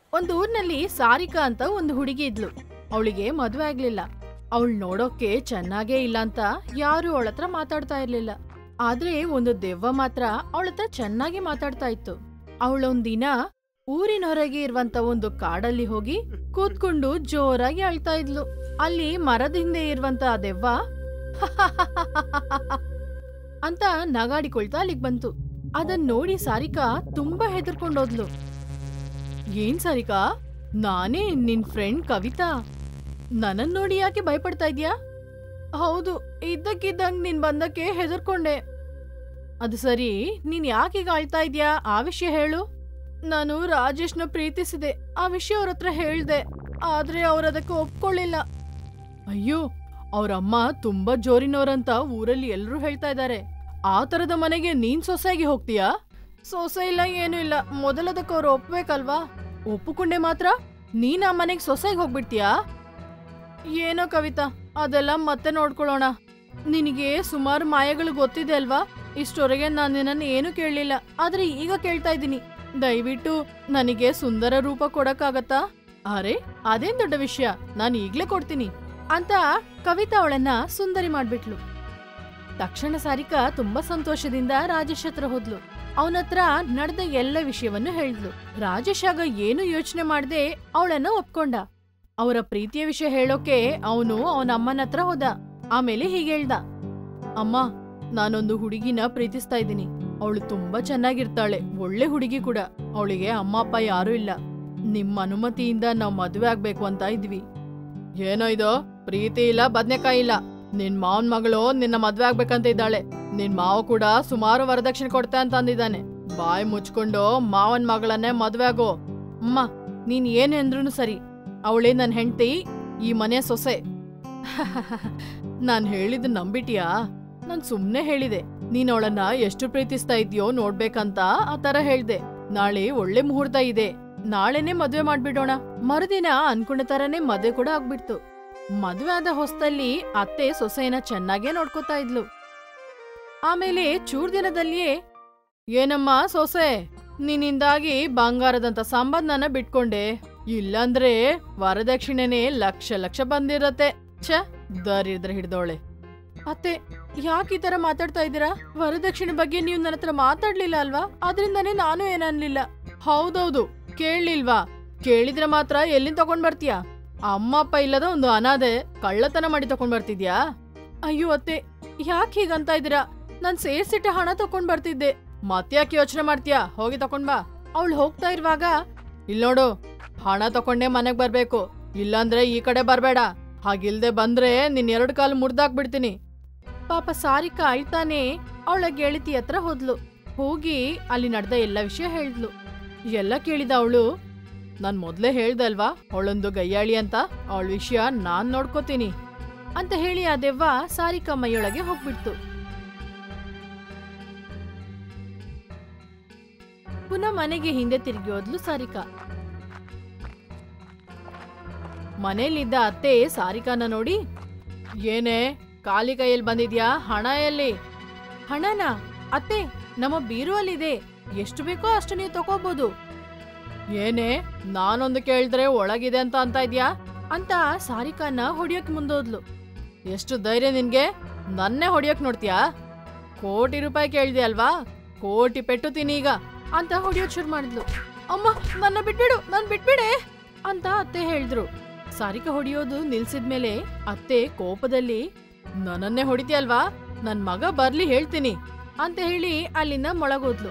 ಒಂದ್ ಊರ್ನಲ್ಲಿ ಸಾರಿಕಾ ಅಂತ ಒಂದು ಹುಡುಗಿ ಇದ್ಲು. ಅವಳಿಗೆ ಮದ್ವೆ ಆಗ್ಲಿಲ್ಲ. ಅವಳು ನೋಡೋಕೆ ಚೆನ್ನಾಗೇ ಇಲ್ಲ ಅಂತ ಯಾರು ಅವಳತ್ರ ಮಾತಾಡ್ತಾ ಇರ್ಲಿಲ್ಲ. ಆದ್ರೆ ಒಂದು ದೆವ್ವ ಮಾತ್ರ ಅವಳತ್ರ ಚೆನ್ನಾಗಿ ಮಾತಾಡ್ತಾ ಇತ್ತು. ಅವಳೊಂದಿನ ಊರಿನ ಹೊರಗೆ ಇರುವಂತ ಒಂದು ಕಾಡಲ್ಲಿ ಹೋಗಿ ಕೂತ್ಕೊಂಡು ಜೋರಾಗಿ ಅಳ್ತಾ ಇದ್ಲು. ಅಲ್ಲಿ ಮರದ ಹಿಂದೆ ಇರುವಂತ ಆ ದೆವ್ವ ಅಂತ ನಗಾಡಿಕೊಳ್ತಾ ಅಲ್ಲಿಗ್ ಬಂತು. ಅದನ್ ನೋಡಿ ಸಾರಿಕಾ ತುಂಬಾ ಹೆದರ್ಕೊಂಡೋದ್ಲು. ಏನ್ ಸಾರಿಕಾ, ನಾನೇ ನಿನ್ ಫ್ರೆಂಡ್ ಕವಿತಾ. ನನ್ನನ್ ನೋಡಿ ಯಾಕೆ ಭಯಪಡ್ತಾ ಇದ್ಯಾ? ಹೌದು, ಇದ್ದಕ್ಕಿದ್ದಂಗ್ ನೀನ್ ಬಂದಕ್ಕೆ ಹೆದರ್ಕೊಂಡೆ. ಅದು ಸರಿ, ನೀನ್ ಯಾಕೀಗ ಅಳ್ತಾ ಇದ್ಯಾ? ಆ ವಿಷಯ ಹೇಳು. ನಾನು ರಾಜೇಶ್ನ ಪ್ರೀತಿಸಿದೆ. ಆ ವಿಷಯ ಅವ್ರತ್ರ ಹೇಳ್ದೆ, ಆದ್ರೆ ಅವ್ರದಕ್ಕೆ ಒಪ್ಕೊಳ್ಳಿಲ್ಲ. ಅಯ್ಯೋ, ಅವ್ರಮ್ಮ ತುಂಬಾ ಜೋರಿನವ್ರಂತ ಊರಲ್ಲಿ ಎಲ್ರೂ ಹೇಳ್ತಾ ಇದ್ದಾರೆ. ಆ ತರದ ಮನೆಗೆ ನೀನ್ ಸೊಸೆಯಾಗಿ ಹೋಗ್ತೀಯಾ? ಸೊಸೆ ಇಲ್ಲ, ಏನು ಇಲ್ಲ. ಮೊದಲದಕ್ಕೆ ಅವ್ರು ಒಪ್ಬೇಕಲ್ವಾ? ಒಪ್ಪುಕೊಂಡೆ ಮಾತ್ರ ನೀನ್ ಆ ಮನೆಗೆ ಸೊಸೆಯಾಗಿ ಹೋಗ್ಬಿಡ್ತೀಯಾ? ಏನೋ ಕವಿತಾ, ಅದೆಲ್ಲ ಮತ್ತೆ ನೋಡ್ಕೊಳ್ಳೋಣ. ನಿನಗೆ ಸುಮಾರು ಮಾಯಗಳು ಗೊತ್ತಿದೆ ಅಲ್ವಾ? ಇಷ್ಟೊರೆಗೆ ನಾನು ನಿನ್ನನ್ನು ಏನು ಕೇಳಲಿಲ್ಲ, ಆದ್ರೆ ಈಗ ಕೇಳ್ತಾ ಇದ್ದೀನಿ. ದಯವಿಟ್ಟು ನನಗೆ ಸುಂದರ ರೂಪ ಕೊಡಕ್ಕಾಗತ್ತಾ? ಅರೆ, ಅದೇನ್ ದೊಡ್ಡ ವಿಷಯ, ನಾನು ಈಗ್ಲೇ ಕೊಡ್ತೀನಿ ಅಂತ ಕವಿತಾ ಅವಳನ್ನ ಸುಂದರಿ ಮಾಡ್ಬಿಟ್ಲು. ತಕ್ಷಣ ಸಾರಿಕಾ ತುಂಬಾ ಸಂತೋಷದಿಂದ ರಾಜೇಶ್ ಹತ್ರ ಹೋದ್ಲು. ಅವನತ್ರ ನಡೆದ ಎಲ್ಲ ವಿಷಯವನ್ನು ಹೇಳಿದ್ಲು. ರಾಜೇಶ್ ಆಗ ಏನು ಯೋಚನೆ ಮಾಡದೆ ಅವಳನ್ನ ಒಪ್ಕೊಂಡ. ಅವರ ಪ್ರೀತಿಯ ವಿಷಯ ಹೇಳೋಕೆ ಅವನು ಅವನ ಅಮ್ಮನ ಹತ್ರ ಹೋದ. ಆಮೇಲೆ ಹೀಗೆ ಹೇಳ್ದ, ಅಮ್ಮ, ನಾನೊಂದು ಹುಡುಗಿನ ಪ್ರೀತಿಸ್ತಾ ಇದ್ದೀನಿ. ಅವಳು ತುಂಬಾ ಚೆನ್ನಾಗಿರ್ತಾಳೆ, ಒಳ್ಳೆ ಹುಡುಗಿ ಕೂಡ. ಅವಳಿಗೆ ಅಮ್ಮ ಅಪ್ಪ ಯಾರೂ ಇಲ್ಲ. ನಿಮ್ಮ ಅನುಮತಿಯಿಂದ ನಾವ್ ಮದುವೆ ಆಗ್ಬೇಕು ಅಂತ ಇದ್ವಿ. ಏನೋ ಇದು, ಪ್ರೀತಿ ಇಲ್ಲ, ಬದ್ನೆಕಾಯಿ ಇಲ್ಲ. ನಿನ್ ಮಾವನ್ ಮಗಳು ನಿನ್ನ ಮದ್ವೆ ಆಗ್ಬೇಕಂತ ಇದ್ದಾಳೆ. ನಿನ್ ಮಾವ ಕೂಡ ಸುಮಾರು ವರದಕ್ಷಿಣೆ ಕೊಡ್ತೆ ಅಂತ ಅಂದಿದ್ದಾನೆ. ಬಾಯಿ ಮುಚ್ಕೊಂಡು ಮಾವನ್ ಮಗಳನ್ನೇ ಮದ್ವೆ ಆಗೋ. ಅಮ್ಮ, ನೀನ್ ಏನ್ ಅಂದ್ರೂ ಸರಿ, ಅವಳೇ ನನ್ ಹೆಂಡತಿ, ಈ ಮನೆ ಸೊಸೆ. ನಾನ್ ಹೇಳಿದ್ ನಂಬಿಟಿಯಾ? ನಾನ್ ಸುಮ್ನೆ ಹೇಳಿದೆ. ನೀನ್ ಅವಳನ್ನ ಎಷ್ಟು ಪ್ರೀತಿಸ್ತಾ ಇದ್ಯೋ ನೋಡ್ಬೇಕಂತ ಆ ತರ ಹೇಳ್ದೆ. ನಾಳೆ ಒಳ್ಳೆ ಮುಹೂರ್ತ ಇದೆ, ನಾಳೆನೆ ಮದ್ವೆ ಮಾಡ್ಬಿಡೋಣ. ಮರುದಿನ ಅನ್ಕೊಂಡ ತರನೇ ಮದ್ವೆ ಕೂಡ ಆಗ್ಬಿಡ್ತು. ಮದ್ವೆ ಆದ ಹೊಸ್ತಲ್ಲಿ ಅತ್ತೆ ಸೊಸೆನ ಚೆನ್ನಾಗೇ ನೋಡ್ಕೋತಾ ಇದ್ಲು. ಆಮೇಲೆ ಚೂರ್ ದಿನದಲ್ಲಿಯೇ, ಏನಮ್ಮ ಸೊಸೆ, ನಿನ್ನಿಂದಾಗಿ ಬಂಗಾರದಂತ ಸಂಬಂಧನ ಬಿಟ್ಕೊಂಡೆ. ಇಲ್ಲಂದ್ರೆ ವರದಕ್ಷಿಣೆನೆ ಲಕ್ಷ ಲಕ್ಷ ಬಂದಿರತ್ತೆ. ಛ, ದರಿದ್ರ ಹಿಡ್ದೋಳೆ. ಅತ್ತೆ, ಯಾಕೆ ಈ ತರ ಮಾತಾಡ್ತಾ ಇದ್ದೀರಾ? ವರದಕ್ಷಿಣೆ ಬಗ್ಗೆ ನೀವು ನನ್ನ ಹತ್ರ ಮಾತಾಡ್ಲಿಲ್ಲ ಅಲ್ವಾ? ಅದ್ರಿಂದಾನೇ ನಾನು ಏನನ್ಲಿಲ್ಲ. ಹೌದೌದು, ಕೇಳಲಿಲ್ವಾ? ಕೇಳಿದ್ರೆ ಮಾತ್ರ ಎಲ್ಲಿಂದ ತಗೊಂಡ್ ಬರ್ತೀಯಾ? ಅಮ್ಮ ಅಪ್ಪ ಇಲ್ಲದ ಒಂದು ಅನಾದೆ ಕಳ್ಳತನ ಮಾಡಿ ತಕೊಂಡ್ ಬರ್ತಿದ್ಯಾ? ಅಯ್ಯೋ ಅತ್ತೆ, ಯಾಕೆ ಹೀಗಂತ ಇದ್ದೀರಾ? ನಾನ್ ಸೇರ್ಸಿಟ್ಟ ಹಣ ತಕೊಂಡ್ ಬರ್ತಿದ್ದೆ. ಮತ್ತ್ಯಾಕೆ ಯೋಚನೆ ಮಾಡ್ತೀಯಾ? ಹೋಗಿ ತಕೊಂಡ್ ಬಾ. ಅವಳು ಹೋಗ್ತಾ ಇರುವಾಗ, ಇಲ್ ನೋಡು, ಹಣ ತಕೊಂಡೇ ಮನೆಗ್ ಬರ್ಬೇಕು, ಇಲ್ಲಾಂದ್ರೆ ಈ ಕಡೆ ಬರ್ಬೇಡ. ಹಾಗಿಲ್ದೆ ಬಂದ್ರೆ ನಿನ್ 2 ಕಾಲು ಮುರ್ದಾಕ್ಬಿಡ್ತೀನಿ. ಪಾಪ ಸಾರಿಕಾ ಅಳ್ತಾನೆ ಅವಳ ಗೆಳತಿ ಹತ್ರ ಹೋದ್ಲು. ಹೋಗಿ ಅಲ್ಲಿ ನಡೆದ ಎಲ್ಲ ವಿಷಯ ಹೇಳಿದ್ಲು. ಎಲ್ಲ ಕೇಳಿದ ಅವಳು, ನಾನ್ ಮೊದ್ಲೇ ಹೇಳ್ದೆ ಅಲ್ವಾ ಅವಳೊಂದು ಗಯ್ಯಾಳಿ ಅಂತ, ಅವಳ ವಿಷಯ ನಾನ್ ನೋಡ್ಕೋತೀನಿ ಅಂತ ಹೇಳಿ ಆ ದೆವ್ವ ಸಾರಿಕಾ ಮೈಯೊಳಗೆ ಹೋಗ್ಬಿಡ್ತು. ಪುನಃ ಮನೆಗೆ ಹಿಂದೆ ತಿರುಗಿ ಹೋದ್ಲು ಸಾರಿಕಾ. ಮನೇಲಿದ್ದ ಅತ್ತೆ ಸಾರಿಕಾನ ನೋಡಿ, ಏನೇ ಖಾಲಿ ಕೈಯಲ್ಲಿ ಬಂದಿದ್ಯಾ? ಹಣ ಎಲ್ಲಿ? ಹಣನ? ಅತ್ತೆ, ನಮ್ಮ ಬೀರುವಲ್ಲಿದೆ, ಎಷ್ಟು ಬೇಕೋ ಅಷ್ಟು ನೀವು ತಗೋಬಹುದು. ಏನೇ, ನಾನೊಂದು ಕೇಳಿದ್ರೆ ಒಳಗಿದೆ ಅಂತ ಇದ್ಯಾ ಅಂತ ಸಾರಿಕಾನ ಹೊಡಿಯೋಕ್ ಮುಂದೋದ್ಲು. ಎಷ್ಟು ಧೈರ್ಯ ನಿನ್ಗೆ? ನನ್ನೇ ಹೊಡಿಯೋಕ್ ನೋಡ್ತೀಯಾ? ಕೋಟಿ ರೂಪಾಯಿ ಕೇಳಿದೆ ಅಲ್ವಾ, ಕೋಟಿ ಪೆಟ್ಟು ತಿನ್ನೀಗ ಅಂತ ಹೊಡಿಯೋಕ್ ಶುರು ಮಾಡಿದ್ಲು. ಅಮ್ಮ, ನನ್ನ ಬಿಟ್ಬಿಡು, ನನ್ ಬಿಟ್ಬಿಡೆ ಅಂತ ಅತ್ತೆ ಹೇಳಿದ್ರು. ಸಾರಿಕಾ ಹೊಡಿಯೋದು ನಿಲ್ಸಿದ್ಮೇಲೆ ಅತ್ತೆ ಕೋಪದಲ್ಲಿ, ನನ್ನನ್ನೇ ಹೊಡಿತೀಯಲ್ವಾ, ನನ್ ಮಗ ಬರ್ಲಿ ಹೇಳ್ತೀನಿ ಅಂತ ಹೇಳಿ ಅಲ್ಲಿಂದ ಮೊಳಗೋದ್ಲು.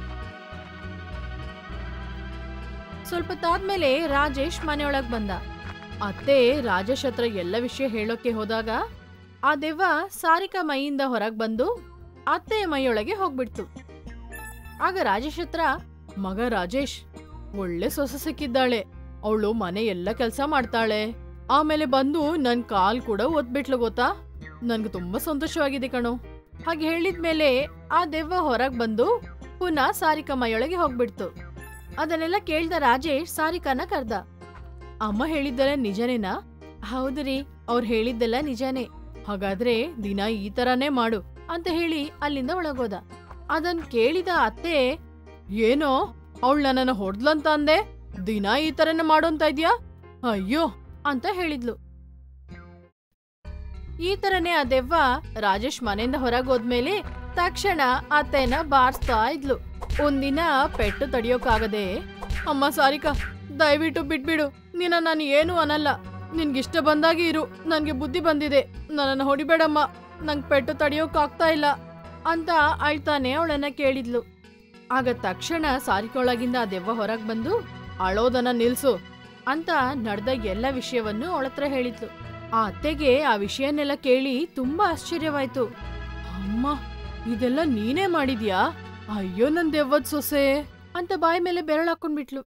ಸ್ವಲ್ಪ ತಾದ್ಮೇಲೆ ರಾಜೇಶ್ ಮನೆಯೊಳಗ್ ಬಂದ. ಅತ್ತೆ ರಾಜೇಶ್ ಹತ್ರ ಎಲ್ಲ ವಿಷಯ ಹೇಳೋಕೆ ಹೋದಾಗ ಆ ದೆವ್ವ ಸಾರಿಕಾ ಮೈಯಿಂದ ಹೊರಗ್ ಬಂದು ಅತ್ತೆಯ ಮೈಯೊಳಗೆ ಹೋಗ್ಬಿಡ್ತು. ಆಗ ರಾಜೇಶ್ ಹತ್ರ, ಮಗ ರಾಜೇಶ್, ಒಳ್ಳೆ ಸೊಸೆ ಸಿಕ್ಕಿದ್ದಾಳೆ. ಅವಳು ಮನೆ ಎಲ್ಲ ಕೆಲ್ಸ ಮಾಡ್ತಾಳೆ. ಆಮೇಲೆ ಬಂದು ನನ್ ಕಾಲ್ ಕೂಡ ಒತ್ಬಿಟ್ಲು ಗೊತ್ತಾ? ನನ್ಗೆ ತುಂಬಾ ಸಂತೋಷವಾಗಿದೆ ಕಣೋ. ಹಾಗೆ ಹೇಳಿದ್ಮೇಲೆ ಆ ದೆವ್ವ ಹೊರಗ್ ಬಂದು ಪುನಃ ಸಾರಿಕಾ ಮೈಯೊಳಗೆ ಹೋಗ್ಬಿಡ್ತು. ಅದನ್ನೆಲ್ಲ ಕೇಳ್ದ ರಾಜೇಶ್ ಸಾರಿಕಾನ ಕರ್ದ. ಅಮ್ಮ ಹೇಳಿದ್ದೆಲ್ಲ ನಿಜನೇನಾ? ಹೌದ್ರಿ, ಅವ್ರು ಹೇಳಿದ್ದೆಲ್ಲ ನಿಜಾನೇ. ಹಾಗಾದ್ರೆ ದಿನ ಈ ತರಾನೇ ಮಾಡು ಅಂತ ಹೇಳಿ ಅಲ್ಲಿಂದ ಒಳಗೋದ. ಅದನ್ ಕೇಳಿದ ಅತ್ತೆ, ಏನೋ ಅವಳು ನನ್ನನ್ನ ಹೊಡ್ದ್ಲಂತ ಅಂದೆ, ದಿನ ಈ ತರನೇ ಮಾಡೋಂತ ಇದ್ಯಾ? ಅಯ್ಯೋ ಅಂತ ಹೇಳಿದ್ಲು. ಈ ತರನೇ ಆ ದೆವ್ವ ರಾಜೇಶ್ ಮನೆಯಿಂದ ಹೊರಗೋದ್ಮೇಲೆ ತಕ್ಷಣ ಅತ್ತೆನ ಬಾರಿಸ್ತಾ ಇದ್ಲು. ಒಂದಿನ ಪೆಟ್ಟು ತಡಿಯೋಕಾಗದೆ, ಅಮ್ಮ ಸಾರಿಕಾ, ದಯವಿಟ್ಟು ಬಿಟ್ಬಿಡು, ನಾನು ಏನು ಅನ್ನಲ್ಲ, ನಿನ್ಗಿಷ್ಟ ಬಂದಾಗಿ ಇರು, ನನ್ಗೆ ಬುದ್ಧಿ ಬಂದಿದೆ, ನನ್ನನ್ನು ಹೊಡಿಬೇಡಮ್ಮ, ನಂಗೆ ಪೆಟ್ಟು ತಡಿಯೋಕಾಗ್ತಾ ಇಲ್ಲ ಅಂತ ಅಳ್ತಾನೆ ಅವಳನ್ನ ಕೇಳಿದ್ಲು. ಆಗ ತಕ್ಷಣ ಸಾರಿಕೊಳಗಿಂದ ಆ ದೆವ್ವ ಹೊರಗ್ ಬಂದು, ಅಳೋದನ್ನ ನಿಲ್ಸು ಅಂತ ನಡೆದ ಎಲ್ಲ ವಿಷಯವನ್ನು ಅವಳತ್ರ ಹೇಳಿದ್ಲು. ಆ ಅತ್ತೆಗೆ ಆ ವಿಷಯನೆಲ್ಲ ಕೇಳಿ ತುಂಬಾ ಆಶ್ಚರ್ಯವಾಯ್ತು. ಅಮ್ಮ, ಇದೆಲ್ಲ ನೀನೇ ಮಾಡಿದ್ಯಾ? ಅಯ್ಯೋ ನನ್ ದೆವ್ವದ್ ಸೊಸೆ ಅಂತ ಬಾಯಿ ಮೇಲೆ ಬೆರಳಾಕೊಂಡ್ಬಿಟ್ಲು.